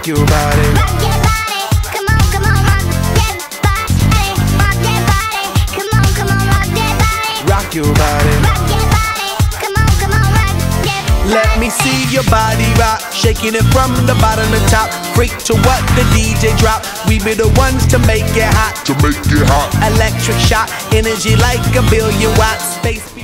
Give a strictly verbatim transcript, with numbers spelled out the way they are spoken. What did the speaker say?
your body. Rock your body, come on, come on, rock your body. Rock your body, come on, come on, rock your body. Rock your body. Rock your body, come on, come on, rock your body. Let me see your body rock, shaking it from the bottom to top. Freak to what the D J drop. We be the ones to make it hot. To make it hot. Electric shock, energy like a billion watts. Space